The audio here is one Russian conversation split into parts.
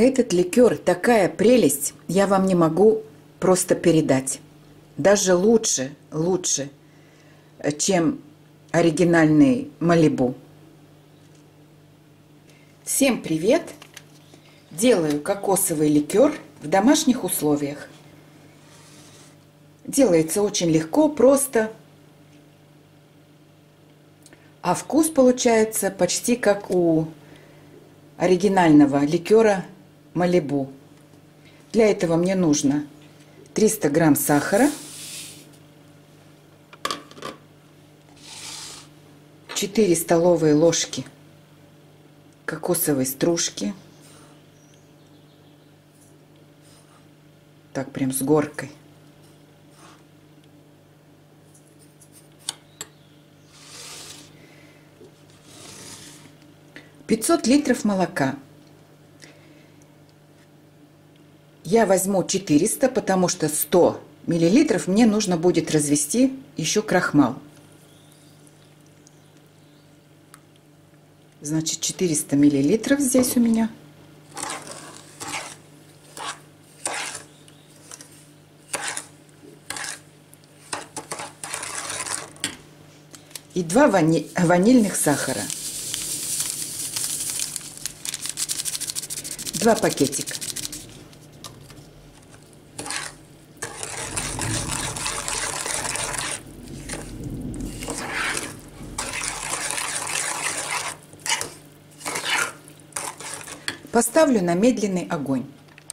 Этот ликер такая прелесть, я вам не могу просто передать. Даже лучше, чем оригинальный Малибу. Всем привет! Делаю кокосовый ликер в домашних условиях. Делается очень легко, просто. А вкус получается почти как у оригинального ликера Малибу. Для этого мне нужно 300 грамм сахара, 4 столовые ложки кокосовой стружки. Так прям с горкой. 500 литров молока. Я возьму 400, потому что 100 миллилитров мне нужно будет развести еще крахмал. Значит, 400 миллилитров здесь у меня. И 2 ванильных сахара. 2 пакетика. Поставлю на медленный огонь.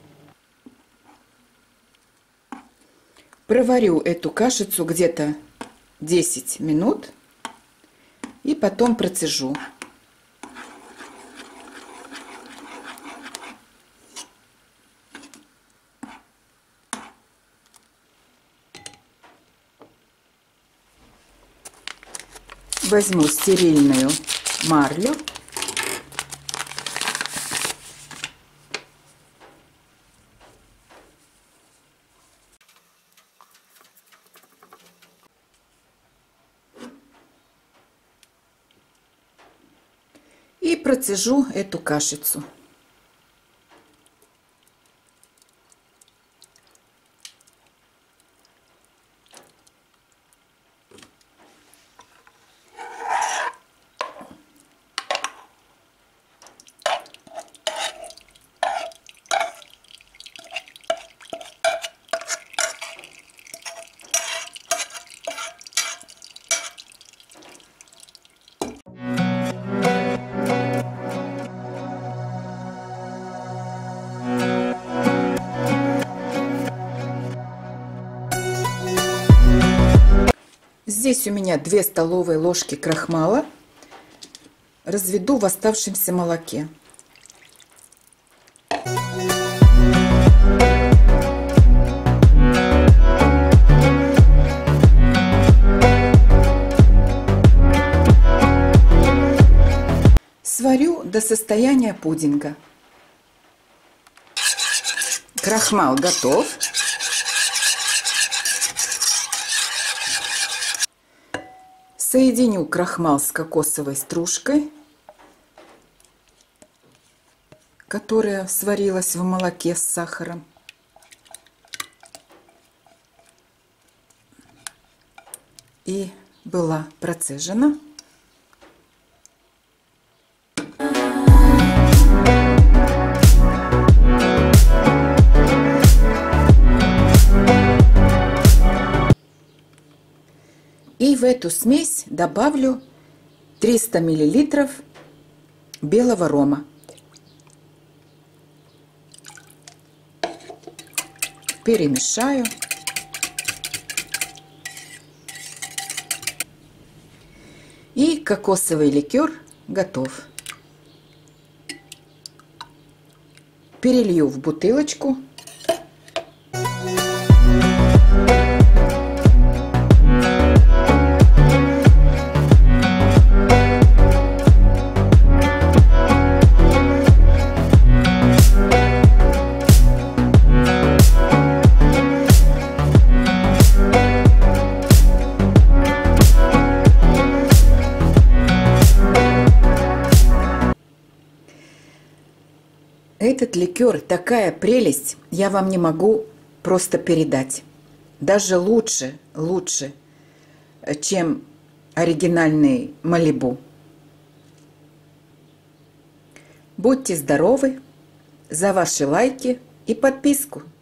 Проварю эту кашицу где-то 10 минут и потом процежу. Возьму стерильную марлю. И процежу эту кашицу. Здесь у меня 2 столовые ложки крахмала. Разведу в оставшемся молоке. Сварю до состояния пудинга. Крахмал готов. Соединю крахмал с кокосовой стружкой, которая сварилась в молоке с сахаром. И была процежена. И в эту смесь добавлю 300 миллилитров белого рома. Перемешаю. И кокосовый ликер готов. Перелью в бутылочку. Этот ликер такая прелесть, я вам не могу просто передать. Даже лучше, чем оригинальный Малибу. Будьте здоровы, за ваши лайки и подписку.